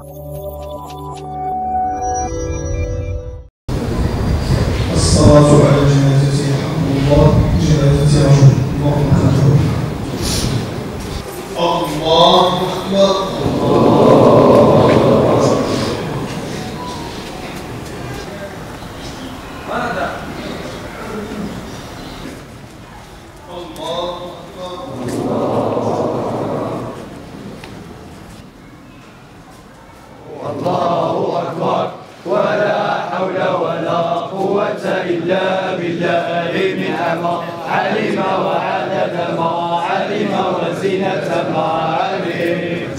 الصلاة على جنازة حق الله جنازة رجل اللهم أكبر. الله أكبر. الله أكبر ولا حول ولا قوة إلا بالله نعم علم وعدد ما علم وزنة ما علم.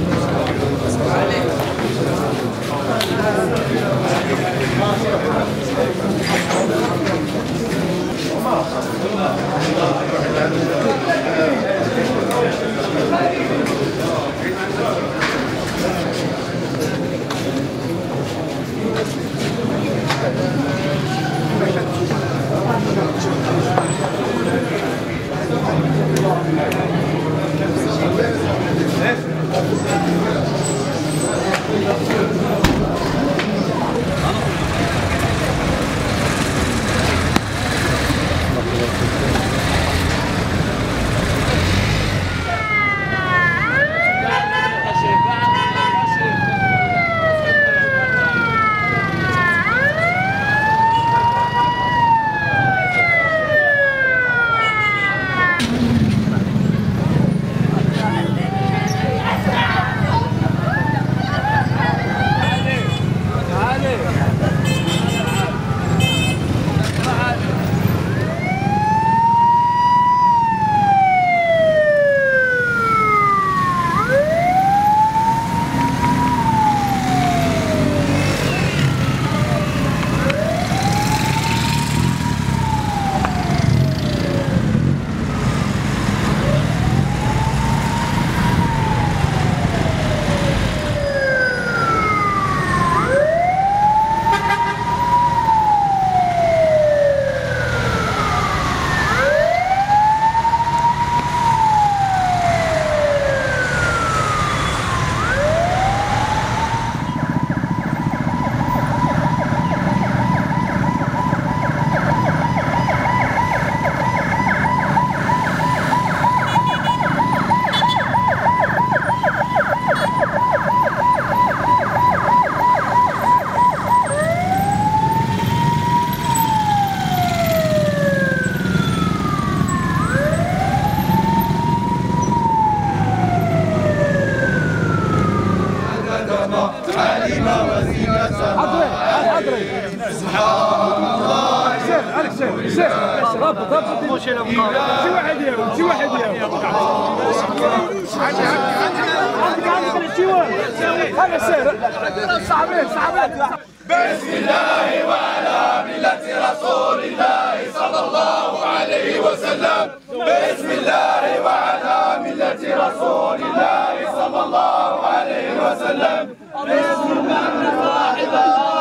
بسم الله وعلى ملة رسول الله صلى الله عليه وسلم. بسم الله وعلى ملة رسول الله صلى الله عليه وسلم. بسم الله صاحب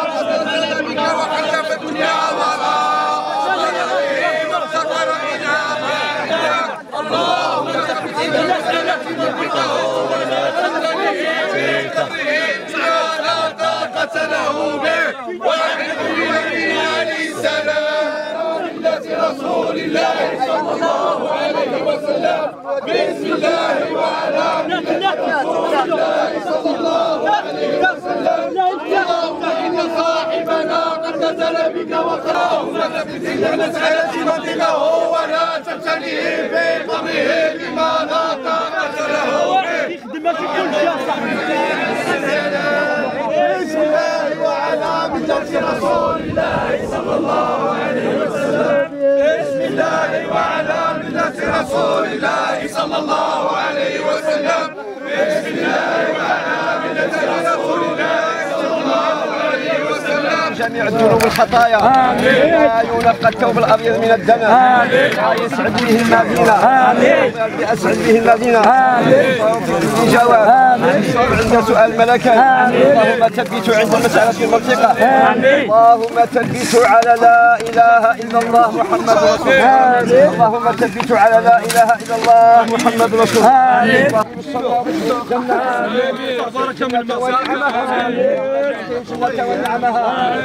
بك وحكم الدنيا اللهم ثبت بك ولا له به وعلى ملة رسول الله صلى الله عليه وسلم. بسم الله وعلى ملة رسول الله صلى الله عليه وسلم. اللهم إن صاحبنا قد نزل بك اللهم ثبت مسألة منزله ولا تبتليه بقبره بما لا طاقة له به. بسم الله وعلى ملة رسول الله صلى الله عليه وسلم. بسم الله وعلى ملة رسول الله صلى الله عليه وسلم. بسم الله وعلى ملة رسول الله صلى الله عليه وسلم. جميع الذنوب والخطايا آمين. ينقى الثوب الابيض من الدنس آمين. يسعد به المدينه آمين. يسعد به المدينه آمين. الإجابات. عند سؤال الملكات. اللهم ثبت عند المسألة المنطقة. اللهم ثبت على لا إله إلا الله محمد رسول الله. اللهم ثبت على لا إله إلا الله محمد رسول الله. بركة من ونعمها.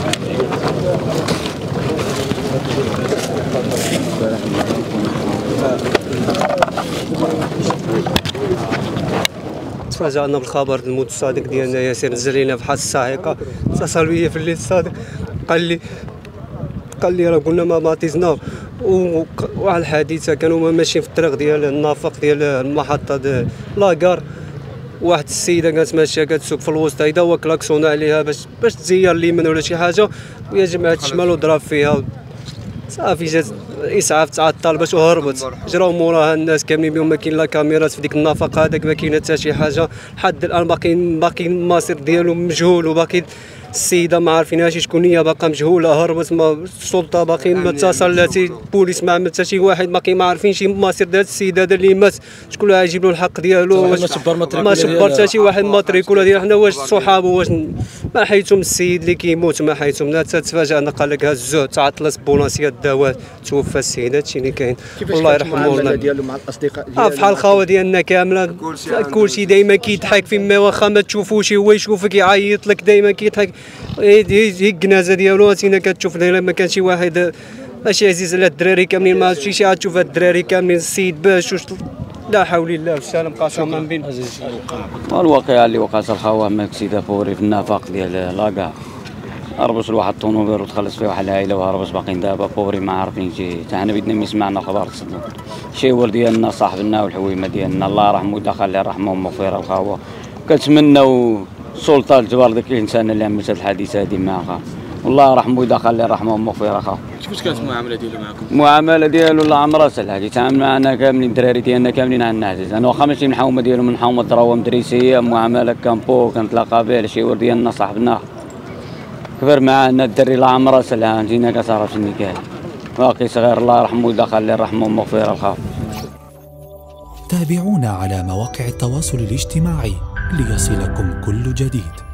تفاجأنا بالخبر الموت الصادق ديالنا ياسر. نزل لينا بحال الصاعقة، اتصل بيا في الليل الصادق قال لي راه قلنا ما باطيزنا. وواحد الحادثة كانوا ماشيين في الطريق ديال النفق ديال المحطة ديال لاكار، واحد السيدة كانت ماشية كتسوق في الوسط هيدا هو كلاكسونا عليها باش تزير اليمين ولا شي حاجة، ويا جماعة الشمال وضرب فيها. صافي جات الاسعاف تعطل باش وهربت، جراو موراها الناس كاملين بهم، ما كاين لا كاميرات في ديك النفق هذاك، ما كاين حتى شي حاجه لحد الان. باقي المصير ديالو مجهول، وباقي السيده ما عارفينهاش شكون هي، باقا مجهوله هربت. ما السلطه باقي ما اتصلاتي، البوليس ما عمل حتى شي واحد، باقي ما عارفين شي المصير ديال السيد هذا اللي مات، شكون اللي غيجيب له الحق ديالو. ما شبر حتى شي واحد الماتريكولا ديال حنا، واش صحابه واش ما حيتهم السيد اللي كيموت ما حيتهم. حتى تفاجئنا قال لك هزوه، تعطلت البولانسيه الدوات، توفى السيد. هادشي اللي كاين، الله يرحمه. ديالو مع الاصدقاء بحال الخاوه ديالنا كامله، كلشي دايما كيضحك، فيما واخا ما تشوفوش هو يشوفك يعيط لك، دايما كيضحك. هي الجنازه ديالو تينا كتشوف ما كان شي واحد ماشي عزيز على الدراري كاملين، ما شي عاد تشوف هاد الدراري كاملين السيد باش لا حول الله والسلام قاسم من بين. الواقعه اللي وقعت الخاوه ماك سيده فوري في النفق ديال لاكار، هربش لواحد الطونوبيل وتخلص فيه واحد العائله، وهربش باقيين دابا فوري ما عارفين شي. حتى حنا بدنا ما سمعنا خبر تصدق الشيور ديالنا صاحبنا والحويمه ديالنا الله يرحمه ويدخل عليه رحمه ومغفره الخاوه. كنتمناو السلطه تجبر ذاك الانسان اللي عمل هذه الحادثه هذه معها، والله يرحمه ويدخل عليه رحمه ومغفره خاوه. كيفاش كانت المعامله ديالو معكم؟ المعامله ديالو الله عمرها سهله، يتعامل معنا كاملين الدراري ديالنا كاملين عندنا عزيز. انا واخا ماشي من الحومه ديالو، من حومه دراوه مدرسيه، معامله كامبو كنتلاقى به الشيور ديالنا صاحبنا كبر معنا الدري الله عمرها سهله. جينا كتعرف شنو كاين، باقي صغير الله يرحمه ويدخل عليه رحمه ومغفره الخاوه. تابعونا على مواقع التواصل الاجتماعي ليصلكم كل جديد.